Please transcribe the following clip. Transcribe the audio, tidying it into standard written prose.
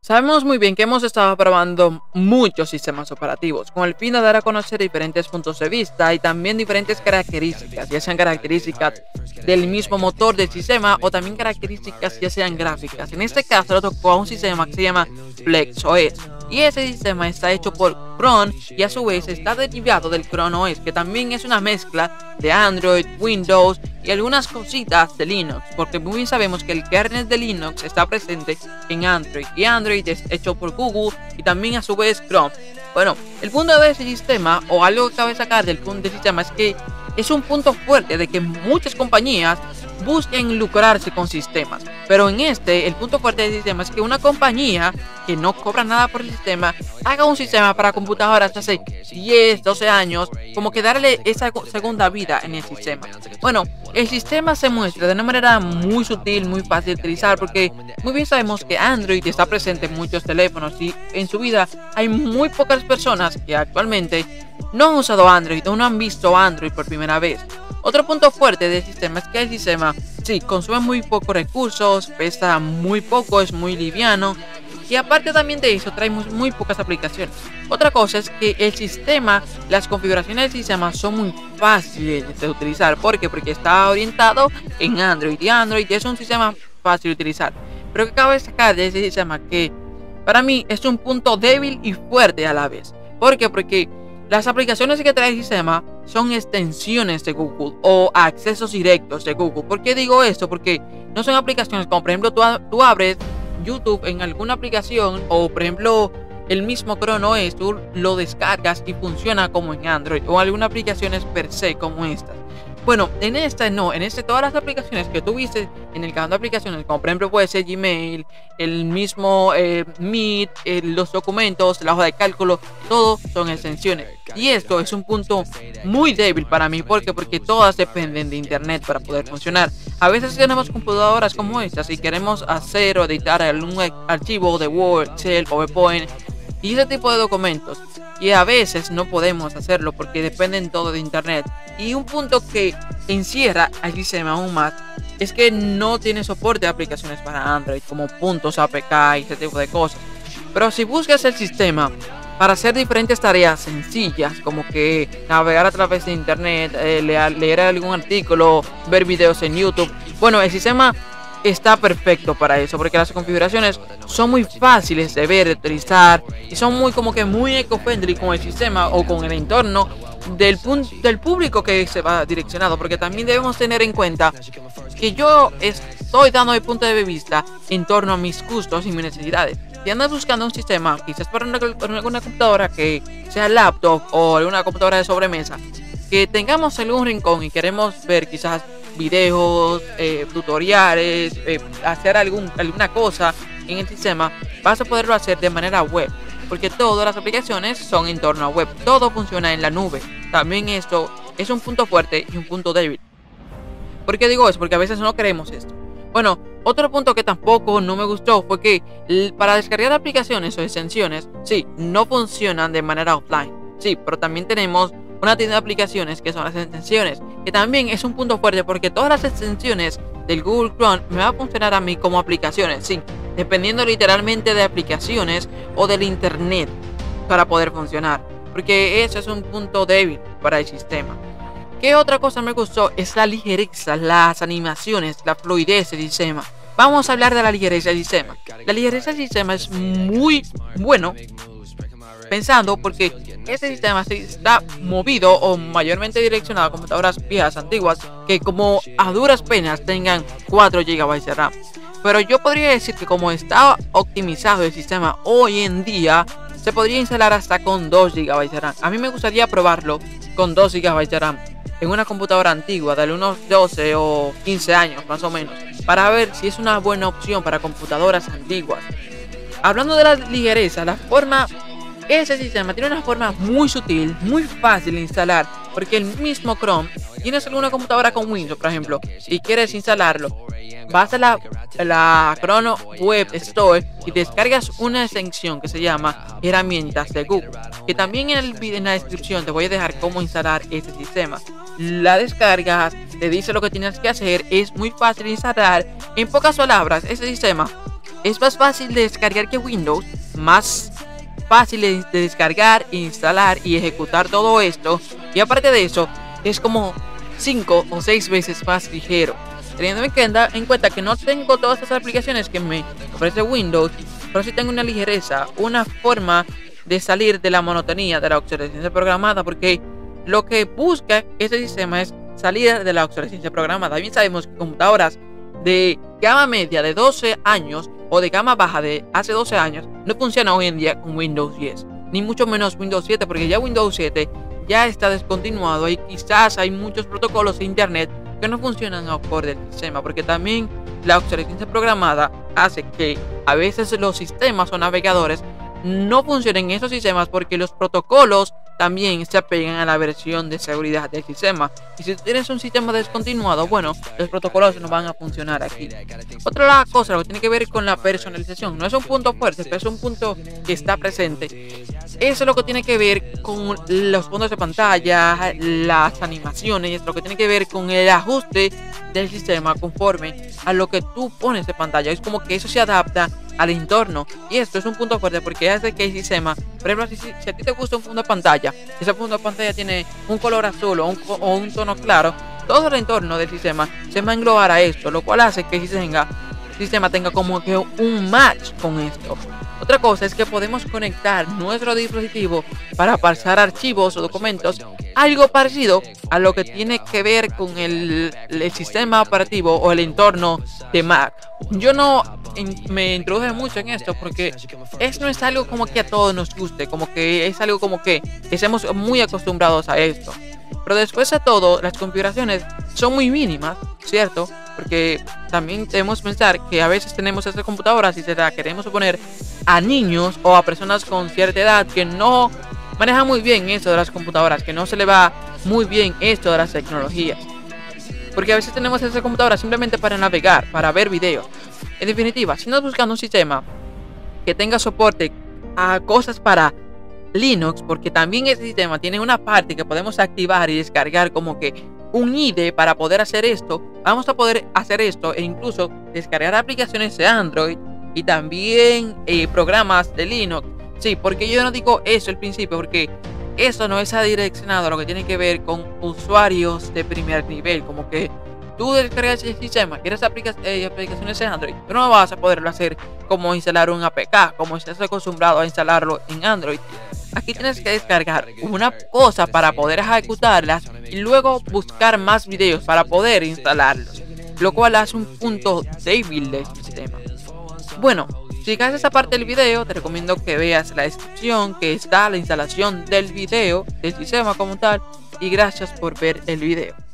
Sabemos muy bien que hemos estado probando muchos sistemas operativos con el fin de dar a conocer diferentes puntos de vista y también diferentes características, ya sean características del mismo motor del sistema o también características ya sean gráficas. En este caso lo tocó a un sistema que se llama FlexOS y ese sistema está hecho por Chrome y a su vez está derivado del Chrome OS, que también es una mezcla de Android, Windows y algunas cositas de Linux, porque muy bien sabemos que el kernel de Linux está presente en Android y Android es hecho por Google y también a su vez Chrome. Bueno, el punto de ese sistema o algo que cabe sacar del punto del sistema es que es un punto fuerte de que muchas compañías busquen lucrarse con sistemas, pero en este el punto fuerte del sistema es que una compañía que no cobra nada por el sistema haga un sistema para computadoras hace 10, 12 años, como que darle esa segunda vida en el sistema. Bueno, el sistema se muestra de una manera muy sutil, muy fácil de utilizar, porque muy bien sabemos que Android está presente en muchos teléfonos y en su vida hay muy pocas personas que actualmente no han usado Android o no han visto Android por primera vez. Otro punto fuerte del sistema es que el sistema sí consume muy pocos recursos, pesa muy poco, es muy liviano y aparte también de eso trae muy pocas aplicaciones. Otra cosa es que el sistema, las configuraciones del sistema son muy fáciles de utilizar. ¿Por qué? Porque está orientado en Android y Android es un sistema fácil de utilizar. Pero que cabe destacar de ese sistema que para mí es un punto débil y fuerte a la vez. ¿Por qué? Porque las aplicaciones que trae el sistema son extensiones de Google o accesos directos de Google. ¿Por qué digo esto? Porque no son aplicaciones como por ejemplo tú abres YouTube en alguna aplicación o por ejemplo el mismo Chrome OS, tú lo descargas y funciona como en Android o algunas aplicaciones per se como estas. Bueno, en esta no, en este todas las aplicaciones que tú viste en el canal de aplicaciones, como por ejemplo puede ser Gmail, el mismo Meet, los documentos, la hoja de cálculo, todo son extensiones. Y esto es un punto muy débil para mí, porque todas dependen de internet para poder funcionar. A veces tenemos computadoras como estas y queremos hacer o editar algún archivo de Word, Excel, PowerPoint y ese tipo de documentos. Y a veces no podemos hacerlo porque dependen todo de internet. Y un punto que encierra al sistema aún más es que no tiene soporte de aplicaciones para Android como puntos APK y ese tipo de cosas. Pero si buscas el sistema para hacer diferentes tareas sencillas como que navegar a través de internet, leer algún artículo, ver videos en YouTube, bueno, el sistema está perfecto para eso, porque las configuraciones son muy fáciles de ver, de utilizar y son muy eco-friendly con el sistema o con el entorno del público que se va direccionado, porque también debemos tener en cuenta que yo estoy dando mi punto de vista en torno a mis gustos y mis necesidades. Si andas buscando un sistema, quizás para alguna computadora que sea laptop o alguna computadora de sobremesa, que tengamos algún rincón y queremos ver quizás videos, tutoriales, hacer alguna cosa en el sistema, vas a poderlo hacer de manera web, porque todas las aplicaciones son en torno a web, todo funciona en la nube. También esto es un punto fuerte y un punto débil. ¿Por qué digo eso? Porque a veces no queremos esto. Bueno, otro punto que tampoco no me gustó fue que para descargar aplicaciones o extensiones, sí, no funcionan de manera offline, sí, pero también tenemos una tienda de aplicaciones que son las extensiones, que también es un punto fuerte porque todas las extensiones del Google Chrome me va a funcionar a mí como aplicaciones, sí, dependiendo literalmente de aplicaciones o del internet para poder funcionar, porque eso es un punto débil para el sistema. ¿Qué otra cosa me gustó? Es la ligereza, las animaciones, la fluidez del sistema. Vamos a hablar de la ligereza del sistema. La ligereza del sistema es muy bueno pensando porque este sistema está movido o mayormente direccionado a computadoras viejas, antiguas, que como a duras penas tengan 4 GB de RAM. Pero yo podría decir que como está optimizado el sistema hoy en día, se podría instalar hasta con 2 GB de RAM. A mí me gustaría probarlo con 2 GB de RAM en una computadora antigua de unos 12 o 15 años más o menos, para ver si es una buena opción para computadoras antiguas. Hablando de la ligereza, ese sistema tiene una forma muy sutil, muy fácil de instalar, porque el mismo Chrome, tienes alguna computadora con Windows, por ejemplo, y quieres instalarlo, vas a la Chrome Web Store y descargas una extensión que se llama Herramientas de Google, que también en la descripción te voy a dejar cómo instalar este sistema. La descargas, te dice lo que tienes que hacer, es muy fácil de instalar. En pocas palabras, este sistema es más fácil de descargar que Windows, más fácil de descargar, instalar y ejecutar todo esto. Y aparte de eso, es como 5 o 6 veces más ligero. Teniendo en cuenta que no tengo todas estas aplicaciones que me ofrece Windows, pero sí tengo una ligereza, una forma de salir de la monotonía de la obsolescencia programada, porque lo que busca este sistema es salir de la obsolescencia programada. Bien sabemos que computadoras de gama media de 12 años o de gama baja de hace 12 años no funcionan hoy en día con Windows 10, ni mucho menos Windows 7, porque ya Windows 7 ya está descontinuado y quizás hay muchos protocolos de internet que no funcionan acorde al sistema, porque también la obsolescencia programada hace que a veces los sistemas o navegadores no funcionen en esos sistemas porque los protocolos también se apegan a la versión de seguridad del sistema. Y si tienes un sistema descontinuado, bueno, los protocolos no van a funcionar aquí. Otra cosa, lo que tiene que ver con la personalización, no es un punto fuerte, pero es un punto que está presente. Eso es lo que tiene que ver con los fondos de pantalla, las animaciones, lo que tiene que ver con el ajuste del sistema conforme a lo que tú pones de pantalla. Es como que eso se adapta al entorno, y esto es un punto fuerte porque hace que el sistema, por ejemplo, si a ti te gusta un fondo de pantalla, ese fondo de pantalla tiene un color azul o un tono claro, todo el entorno del sistema se va a englobar a esto, lo cual hace que el sistema tenga como que un match con esto. Otra cosa es que podemos conectar nuestro dispositivo para pasar archivos o documentos, algo parecido a lo que tiene que ver con el sistema operativo o el entorno de Mac. Yo no me introduje mucho en esto porque no es algo como que a todos nos guste, como que es algo como que estemos muy acostumbrados a esto. Pero después de todo, las configuraciones son muy mínimas, ¿cierto? Porque también debemos pensar que a veces tenemos estas computadoras y se las queremos poner a niños o a personas con cierta edad que no manejan muy bien esto de las computadoras, que no se le va muy bien esto de las tecnologías. Porque a veces tenemos estas computadoras simplemente para navegar, para ver videos. En definitiva, si no estás buscando un sistema que tenga soporte a cosas para Linux, porque también este sistema tiene una parte que podemos activar y descargar como que un IDE para poder hacer esto, vamos a poder hacer esto e incluso descargar aplicaciones de Android y también programas de Linux. Sí, porque yo no digo eso al principio, porque eso no es adireccionado a lo que tiene que ver con usuarios de primer nivel, como que tú descargas el sistema, quieres aplicaciones de Android, pero no vas a poderlo hacer como instalar un APK, como estás acostumbrado a instalarlo en Android. Aquí tienes que descargar una cosa para poder ejecutarlas y luego buscar más videos para poder instalarlos, lo cual hace un punto débil del sistema. Bueno, si llegas a esa parte del video, te recomiendo que veas la descripción, que está la instalación del video, del sistema como tal, y gracias por ver el video.